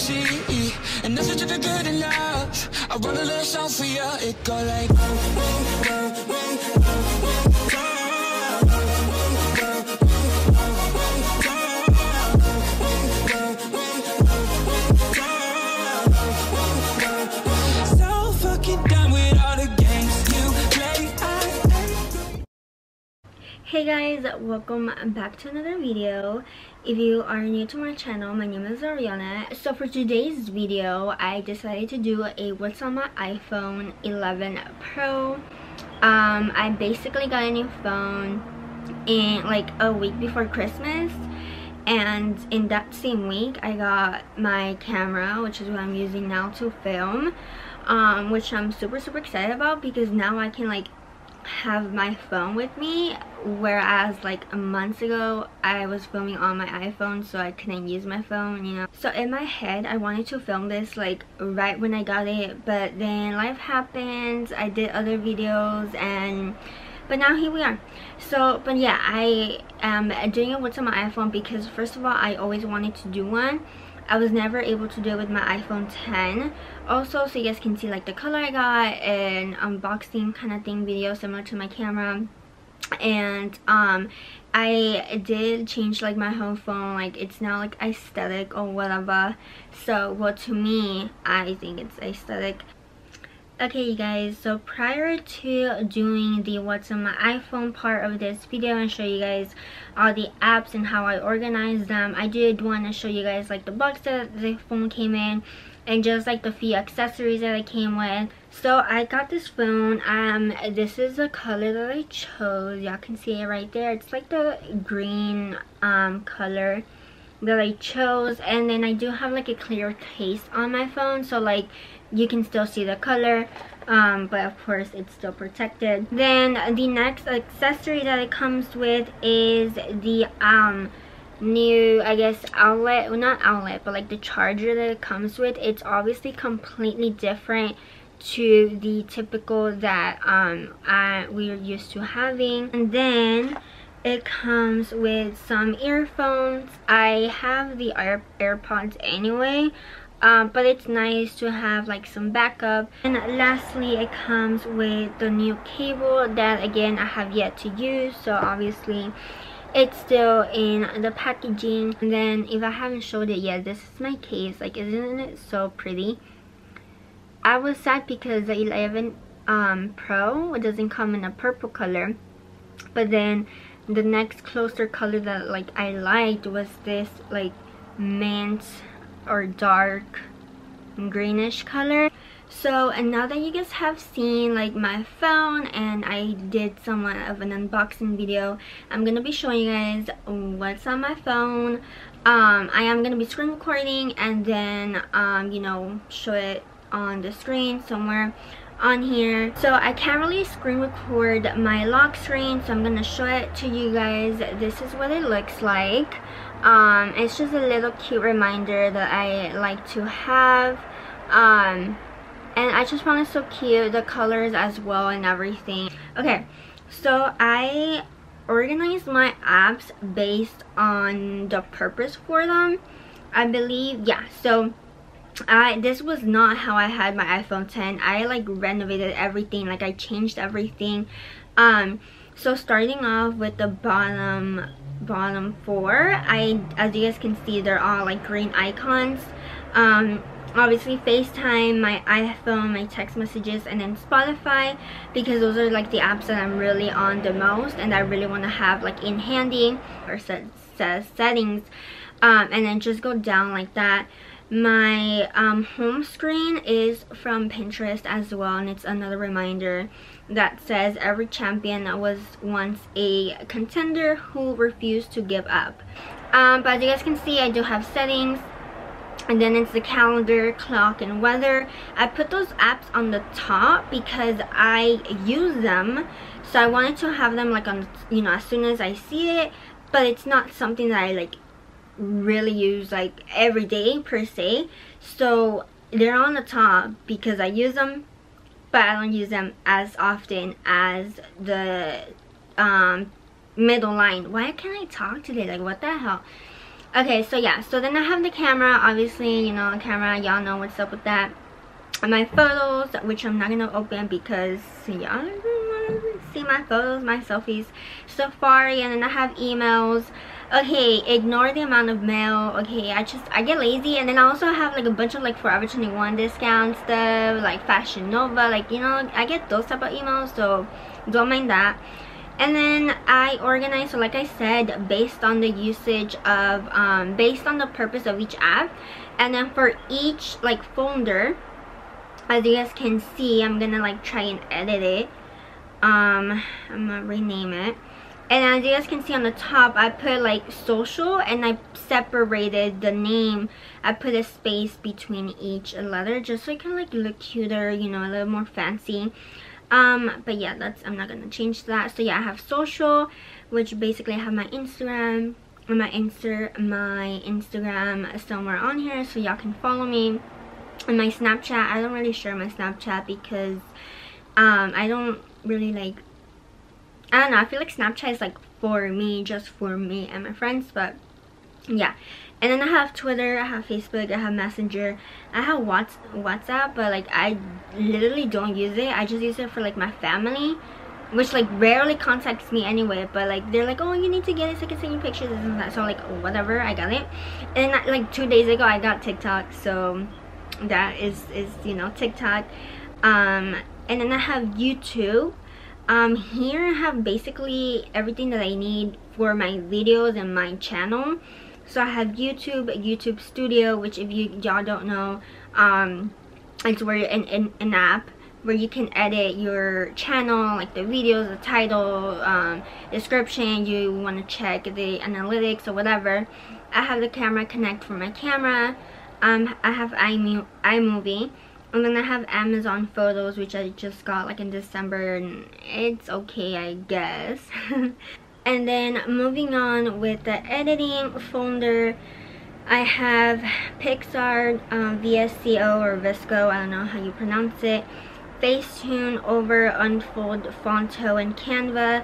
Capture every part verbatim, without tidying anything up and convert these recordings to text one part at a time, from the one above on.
see. And if it's ever good enough, I wrote a little song for you. It go like so fucking done with all the games you play. Hey guys, welcome back to another video. If you are new to my channel, my name is Ariana. So for today's video, I decided to do a what's on my iPhone eleven Pro. Um, I basically got a new phone in like a week before Christmas, and in that same week I got my camera, which is what I'm using now to film, um, which I'm super super excited about because now I can like have my phone with me, whereas like months ago I was filming on my iPhone, so I couldn't use my phone, you know. So in my head I wanted to film this like right when I got it, but then life happened, I did other videos, and but now here we are. So but yeah, I am doing it with my iPhone because first of all I always wanted to do one. I was never able to do it with my iPhone ten. Also, so you guys can see like the color I got, and unboxing kind of thing video similar to my camera. And um I did change like my whole phone, like it's now like aesthetic or whatever. So well, to me I think it's aesthetic. Okay you guys, so prior to doing the what's on my iPhone part of this video and show you guys all the apps and how I organize them, I did want to show you guys like the box that the phone came in and just like the few accessories that it came with. So I got this phone. Um this is the color that I chose. Y'all can see it right there. It's like the green um color that I chose, and then I do have like a clear case on my phone, so like you can still see the color, um but of course it's still protected. Then the next accessory that it comes with is the um new, I guess, outlet, well not outlet, but like the charger that it comes with. It's obviously completely different to the typical that um I, we're used to having. And then it comes with some earphones. I have the Air AirPods anyway, um, but it's nice to have like some backup. And lastly, it comes with the new cable that again I have yet to use, so obviously it's still in the packaging. And then if I haven't showed it yet, this is my case. Like, isn't it so pretty? I was sad because the eleven um, Pro doesn't come in a purple color, but then the next closer color that like I liked was this like mint or dark greenish color. So, and now that you guys have seen like my phone and I did somewhat of an unboxing video, I'm gonna be showing you guys what's on my phone. um I am gonna be screen recording and then um you know, show it on the screen somewhere on here. So I can't really screen record my lock screen, so I'm gonna show it to you guys. This is what it looks like. Um it's just a little cute reminder that I like to have, um and I just found it so cute, the colors as well and everything. Okay, so I organized my apps based on the purpose for them, I believe. Yeah, so I this was not how I had my iPhone ten. I like renovated everything, like I changed everything. Um so starting off with the bottom bottom four, I as you guys can see, they're all like green icons. Um obviously FaceTime, my iPhone, my text messages, and then Spotify, because those are like the apps that I'm really on the most and I really want to have like in handy or set, set settings. Um and then just go down like that. My um, home screen is from Pinterest as well, and it's another reminder that says every champion was once a contender who refused to give up. Um, but as you guys can see, I do have settings, and then it's the calendar, clock, and weather. I put those apps on the top because I use them, so I wanted to have them like on, you know, as soon as I see it, but it's not something that I like really use like every day per se, so they're on the top because I use them, but I don't use them as often as the um middle line. Why can't I talk today? Like, what the hell? Okay, so yeah, so then I have the camera. Obviously, you know, camera, y'all know what's up with that. And my photos, which I'm not gonna open because y'all don't wanna see my photos, my selfies. Safari, and then I have emails. Okay, ignore the amount of mail. Okay, I just I get lazy. And then I also have like a bunch of like Forever twenty-one discount stuff, like Fashion Nova, like, you know, I get those type of emails, so don't mind that. And then I organize, so like I said, based on the usage of um based on the purpose of each app. And then for each like folder, as you guys can see, I'm gonna like try and edit it. um I'm gonna rename it. And as you guys can see on the top, I put like social, and I separated the name. I put a space between each letter just so it can like look cuter, you know, a little more fancy. Um but yeah, that's, I'm not gonna change that. So yeah, I have social, which basically I have my Instagram, and my insta my Instagram somewhere on here so y'all can follow me. And my Snapchat, I don't really share my Snapchat because um I don't really like, I don't know, I feel like Snapchat is like for me, just for me and my friends. But yeah. And then I have Twitter, I have Facebook, I have Messenger, I have Whats WhatsApp, but like I literally don't use it. I just use it for like my family, which like rarely contacts me anyway, but like they're like, oh, you need to get it so I can send you pictures and that. So like, oh, whatever, I got it. And then like two days ago I got TikTok, so that is is you know, TikTok. Um and then I have YouTube. Um here I have basically everything that I need for my videos and my channel. So I have YouTube, YouTube Studio, which if you y'all don't know, um it's where an, an, an app where you can edit your channel, like the videos, the title, um description. You want to check the analytics or whatever. I have the Camera Connect for my camera. um I have iMovie, and then I have Amazon Photos, which I just got like in December, and it's okay, I guess. And then moving on with the editing folder, I have Pixar, um, V S C O or Visco, I don't know how you pronounce it, Facetune, Over, Unfold, Fonto, and Canva.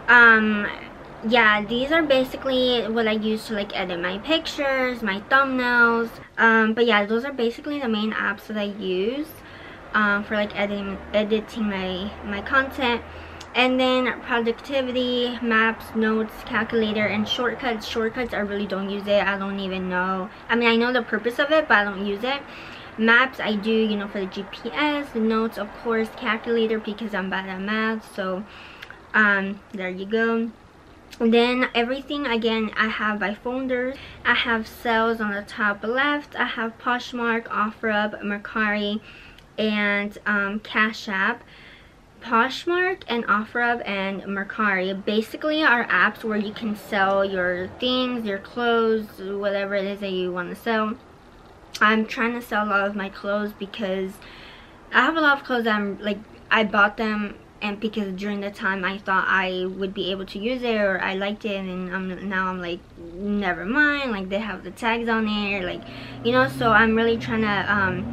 Um, yeah, these are basically what I use to like edit my pictures, my thumbnails. Um, but yeah, those are basically the main apps that I use um, for like editing editing my my content. And then productivity, maps, notes, calculator, and shortcuts. Shortcuts, I really don't use it. I don't even know. I mean, I know the purpose of it, but I don't use it. Maps, I do, you know, for the G P S. The notes, of course, calculator, because I'm bad at math. So, um, there you go. And then everything, again, I have by folders. I have sales on the top left. I have Poshmark, OfferUp, Mercari, and um, Cash App. Poshmark and OfferUp and Mercari basically are apps where you can sell your things, your clothes, whatever it is that you want to sell. I'm trying to sell a lot of my clothes because I have a lot of clothes that I'm like, I bought them and because during the time I thought I would be able to use it or I liked it, and I'm, now I'm like, never mind, like they have the tags on there, like, you know. So I'm really trying to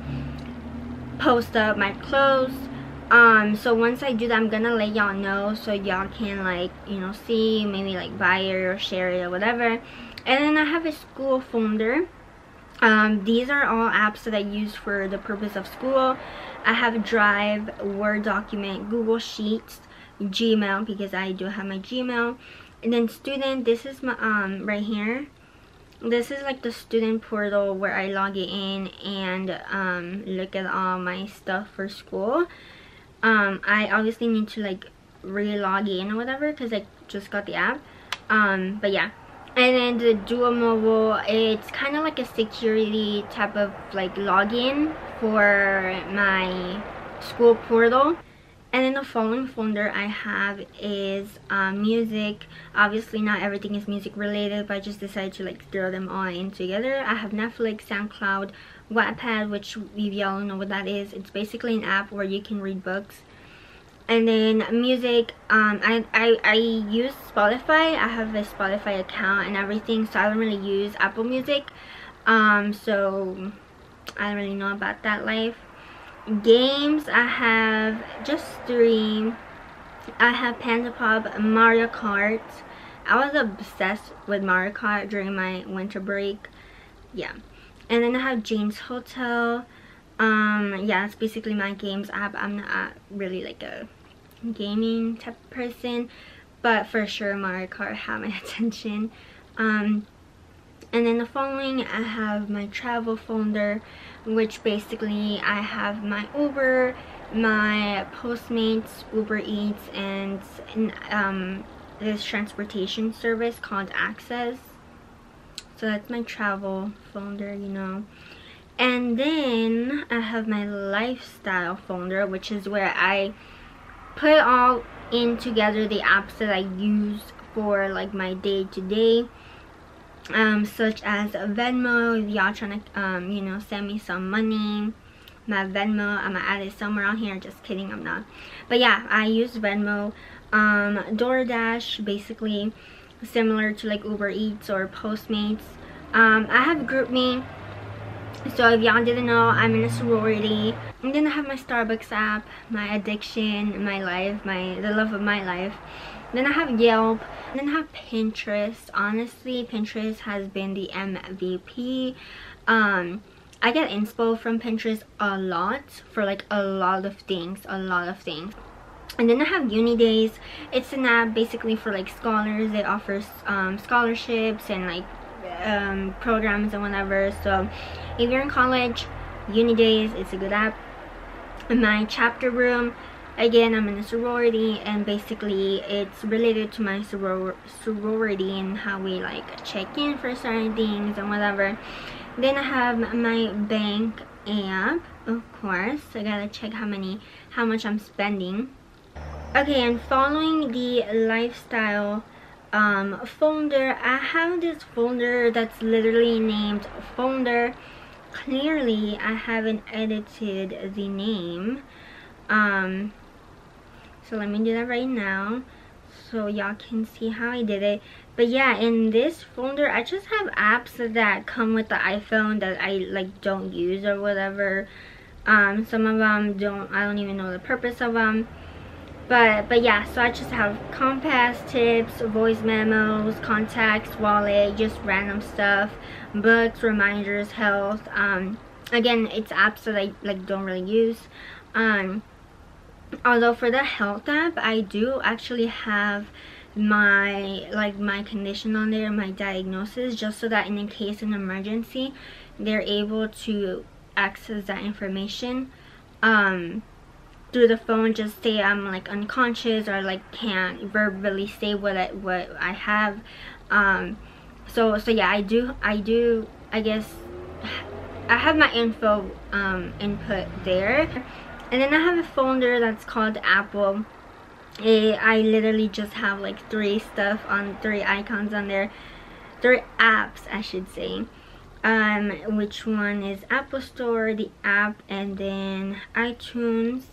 um, post up my clothes. Um, so once I do that, I'm gonna let y'all know so y'all can like, you know, see, maybe like buy it or share it or whatever. And then I have a school folder. Um, these are all apps that I use for the purpose of school. I have Drive, Word document, Google Sheets, Gmail, because I do have my Gmail. And then student, this is my, um, right here. This is like the student portal where I log it in and um, look at all my stuff for school. Um, I obviously need to like re-log in or whatever because I just got the app. Um, but yeah. And then the Duo Mobile, it's kind of like a security type of like login for my school portal. And then the following folder I have is um, music. Obviously not everything is music related, but I just decided to like throw them all in together. I have Netflix, SoundCloud, Wattpad, which if y'all know what that is, it's basically an app where you can read books. And then music, um, I, I, I use Spotify. I have a Spotify account and everything, so I don't really use Apple Music. Um, so I don't really know about that life. Games, I have just three. I have Panda Pop, Mario Kart, I was obsessed with Mario Kart during my winter break. Yeah. And then I have Jane's Hotel. Um, yeah, it's basically my games app. I'm not really like a gaming type of person, but for sure Mario Kart had my attention. Um, and then the following, I have my travel folder, which basically I have my Uber, my Postmates, Uber Eats, and um, this transportation service called Access. So that's my travel folder, you know. And then I have my lifestyle folder, which is where I put all in together the apps that I use for like my day-to-day, um, such as Venmo. If y'all trying to, um, you know, send me some money, my Venmo, I'm gonna add it somewhere on here. Just kidding, I'm not. But yeah, I use Venmo. Um, DoorDash, basically similar to like Uber Eats or Postmates. Um, I have GroupMe. So if y'all didn't know, I'm in a sorority. And then I have my Starbucks app, my addiction, my life, my the love of my life. Then I have Yelp. Then I have Pinterest. Honestly, Pinterest has been the M V P. Um, I get inspo from Pinterest a lot for like a lot of things, a lot of things. And then I have Unidays. It's an app basically for like scholars. They offer um, scholarships and like um, programs and whatever. So if you're in college, Unidays, it's a good app. And my chapter room, again, I'm in a sorority, and basically it's related to my soror sorority and how we like check in for certain things and whatever. Then I have my bank app, of course. I gotta check how many how much I'm spending. Okay, and following the lifestyle um, folder, I have this folder that's literally named folder. Clearly, I haven't edited the name. Um, so let me do that right now so y'all can see how I did it. But yeah, in this folder, I just have apps that come with the iPhone that I like don't use or whatever. Um, some of them don't, I don't even know the purpose of them. But, but yeah, so I just have compass, tips, voice memos, contacts, wallet, just random stuff, books, reminders, health. Um, again, it's apps that I like don't really use. Um, although for the health app, I do actually have my like my condition on there, my diagnosis, just so that in a case of an emergency, they're able to access that information. Um, through the phone, just say I'm like unconscious or like can't verbally say what I, what I have. Um, so so yeah, I do I do I guess I have my info um, input there. And then I have a folder that's called Apple. It, I literally just have like three stuff on three icons on there, three apps I should say. Um, which one is Apple Store, the app, and then iTunes.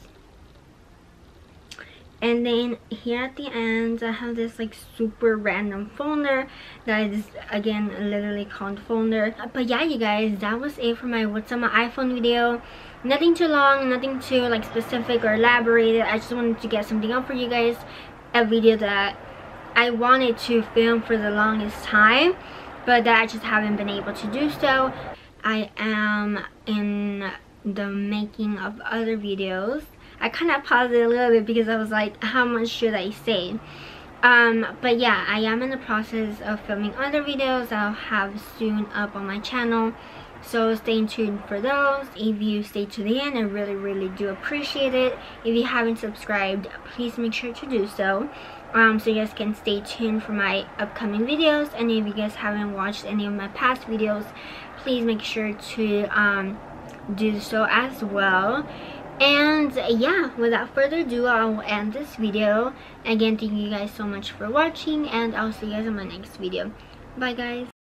And then here at the end, I have this like super random folder that is again literally called folder. But yeah, you guys, that was it for my what's on my iPhone video. Nothing too long, nothing too like specific or elaborated. I just wanted to get something up for you guys. A video that I wanted to film for the longest time, but that I just haven't been able to do so. I am in the making of other videos. I kind of paused it a little bit because I was like, how much should I say? Um, but yeah, I am in the process of filming other videos I'll have soon up on my channel. So stay tuned for those. If you stay to the end, I really, really do appreciate it. If you haven't subscribed, please make sure to do so. Um, so you guys can stay tuned for my upcoming videos. And if you guys haven't watched any of my past videos, please make sure to um, do so as well. And yeah, without further ado, I'll end this video. Again, thank you guys so much for watching, and I'll see you guys in my next video. Bye guys.